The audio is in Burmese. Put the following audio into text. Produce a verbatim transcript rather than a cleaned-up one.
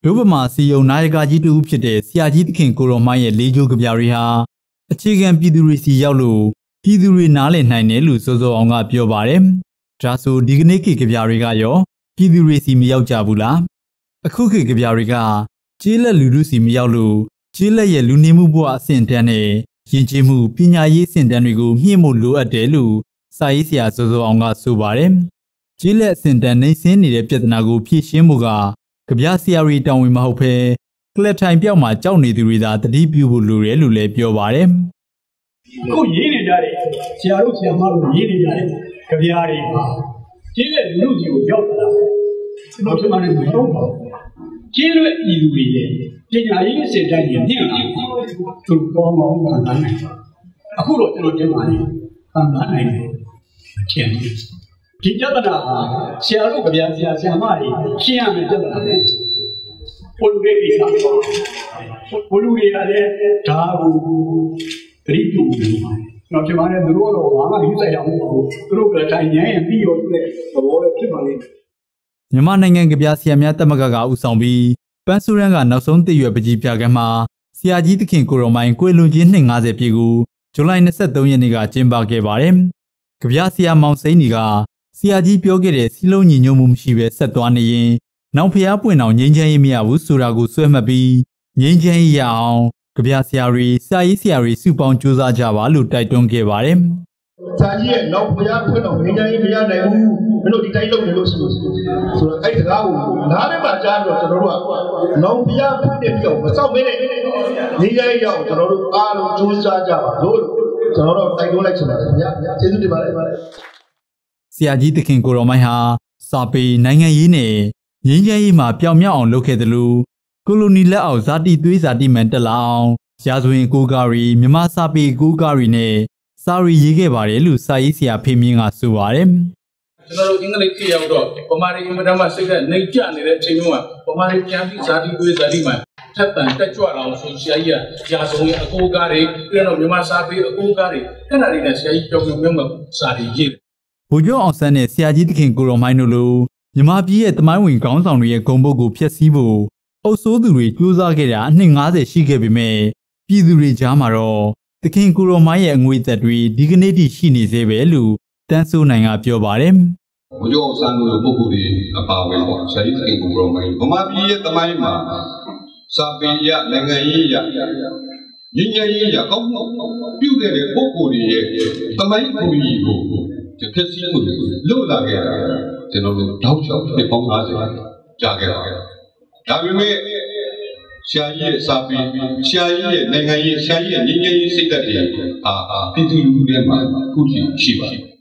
ဒုဗမာစီယုံနာယကကြီးတူဖြစ်တဲ့ဆရာကြီးသခင်ကိုရောမိုင်းရဲ့လေးကျိုးကြပြတွေဟာအခြေခံပြည်သူတွေစီရောက်လို့ပြည်သူတွေနားလည်နိုင်တယ်လို့စောစောအောင်ကပြောပါတယ်။ဒါဆိုဒီကနေ့ခေတ်ကြပြတွေကရောပြည်သူတွေစီမရောက်ကြဘူးလား။အခုခေတ်ကြပြတွေကကျေးလက်လူလူစီမရောက်လို့ကျေးလက်ရဲ့လူနေမှုဘဝအဆင့်တန်းနဲ့ယဉ်ကျေးမှုပညာရေးအဆင့်တန်းတွေကိုမြင့်မို့လိုအပ်တယ်လို့စာရေးဆရာစောစောအောင်ကဆိုပါတယ်။ကျေးလက်အဆင့်တန်းနှိမ့်ဆင်းနေတဲ့ပြဿနာကိုဖြေရှင်းဖို့ကကြပြဆရာတွေတောင်းဝင်မဟုတ်ဘဲကလပ်ထိုင်ပြောက်မှာကြောက်နေသူတွေသာတတိပြုဖို့လိုတယ်လို့လည်းပြောပါတယ်။အခုရေးနေကြတယ်ဆရာတို့ဆရာမတို့ရေးနေကြတယ်ကြပြတွေဟာကျေးလက်လူလူကြီးကိုရောက်လာတယ်။ကျွန်တော်ထင်ပါတယ်မဟုတ်ပါဘူး။ကျေးလက်ပြည်သူတွေရဲ့ပညာရေးအဆင့်တိုင်းမြင့်လာသူတော်မောင်းခံနိုင်တယ်။အခုတော့ကျွန်တော်တင်ပါတယ်ခံနိုင်တယ်။ကျန်တယ်ဒီပြဿနာဟာဆရာတို့ကြပြဆရာဆရာမတွေရှင်းရမယ်ပြဿနာပဲ။ပိုလူတွေကိစ္စပိုလူတွေကလည်းဒါကိုတတိပြုနေပါတယ်။ကျွန်တော်ပြောရတယ်သူတို့တော့ဘာမှယူဆိုင်ရအောင်ဘူး။သူတို့ကတိုင်ညံရင်ပြီးရောတဲ့သဘောလည်းဖြစ်ပါလိမ့်မယ်။မြန်မာနိုင်ငံကြပြဆရာများတက်မကကဦးဆောင်ပြီးပန်းစူရန်ကနောက်ဆုံးတည့်ရွယ်ပကြီးပြကမှာဆရာကြီးသခင်ကိုရောမိုင်းကွေလွန်ချင်းနှစ်၅၀ပြည့်ကိုဇူလိုင်၂၃ရက်နေ့ကကျင်းပခဲ့ပါတယ်။ကြပြဆရာမောင်စိန်ဒီကဆရာကြီးပြောခဲ့တဲ့စီလုံးညီညွတ်မှုမရှိဘဲဆက်သွားနေရင်နောက်ဖျားပွင့်အောင်ငြိမ်းချမ်းရေးမရဘူးဆိုတာကိုဆွဲမှတ်ပြီးငြိမ်းချမ်းရေးရအောင်ကြပြဆရာတွေစာရေးဆရာတွေစုပေါင်းကြိုးစားကြပါလို့တိုက်တွန်းခဲ့ပါတယ်။ဆရာကြီးရဲ့နောက်ဖျားပွင့်အောင်ငြိမ်းချမ်းရေးမရနိုင်ဘူးမင်းတို့ဒီတိုင်းလုပ်နေလို့ရှိလို့ဆိုတော့အဲ့ဒီစကားကိုနားထဲမှာကြားပြီးတော့ကျွန်တော်တို့ကနောက်ဖျားပွင့်တဲ့ပြောင်းမစောက်မင်းနဲ့ငြိမ်းချမ်းရေးရအောင်ကျွန်တော်တို့အားလုံးကြိုးစားကြပါလို့ကျွန်တော်တို့တိုက်တွန်းလိုက်ချင်ပါတယ်ခင်ဗျာ။ကျေးဇူးတင်ပါတယ်ဆရာကြီးသခင်ကိုရောမိုင်းဟာစာပေနိုင်ငံရေးနဲ့ငြိမ်းချမ်းရေးမှာပြောင်မြောက်အောင်လုပ်ခဲ့တယ်လို့ကိုလိုနီလက်အောက်ဇာတိသွေးဇာတိမှန်တက်လာအောင်ရာဇဝင်ကိုကားရီမြမစာပေကိုကားရီနဲ့စာရီရေးခဲ့ပါတယ်လို့စာရေးဆရာဖေမြင့်ကဆိုပါတယ်ကျွန်တော်တို့အင်္ဂလိပ်ခေတ်ရောက်တော့ပမာရီမဒမစိတ်ကနေကြနေတဲ့အချိန်မျိုးမှာပမာရီပြန်ပြီးဇာတိသွေးဇာတိမှန်ထပ်တန်တက်ကြွလာအောင်ဆိုဆရာကြီးကရာဇဝင်အကိုကားတွေပြီးတော့မြမစာပေအကိုကားတွေအဲ့ဒါတွေနဲ့ဆရာကြီးပြောင်းပြောင်းမှာစာရီရေးဗိုလ်ချုပ်အောင်ဆန်းနဲ့ဆရာကြီးသခင်ကိုရောမိုင်းတို့လိုမြန်မာပြည်ရဲ့တမိုင်းဝင်ခေါင်းဆောင်တွေရဲ့ဂုဏ်ပုဒ်ကိုဖျက်ဆီးဖို့အုပ်စိုးသူတွေကြိုးစားခဲ့တာအနှစ်၅၀ရှိခဲ့ပေမဲ့ပြည်သူတွေကြားမှာတော့သခင်ကိုရောမိုင်းရဲ့အငွေသက်တွေဒီကနေ့ထိရှိနေသေးပဲလို့တန်းစိုးနိုင်ကပြောပါတယ်ဗိုလ်ချုပ်အောင်ဆန်းတို့လိုပုဂ္ဂိုလ်တွေအပါအဝင်ပေါ့ဆရာကြီးသခင်ကိုရောမိုင်းဗမာပြည်ရဲ့တမိုင်းမှာစာပေရနိုင်ငံရေးရညဉ့်ညံ့ရေးရကောင်းပြုခဲ့တဲ့ပုဂ္ဂိုလ်တွေရဲ့တမိုင်းကိုကြီးကိုဒီဖြစ်စီမှုလို့လာခဲ့တာကျွန်တော်တို့တောက်ချောက်ဖြစ်ပေါင်း၅၀ကြာခဲ့တာဒါပေမဲ့ဆရာကြီးရဲ့စာပေဆရာကြီးရဲ့နိုင်ငံရေးဆရာကြီးရဲ့ငြိမ်းချမ်းရေးစိတ်ဓာတ်တွေအာပြည်သူလူထုထဲမှာအခုချိန်ရှိပါတယ်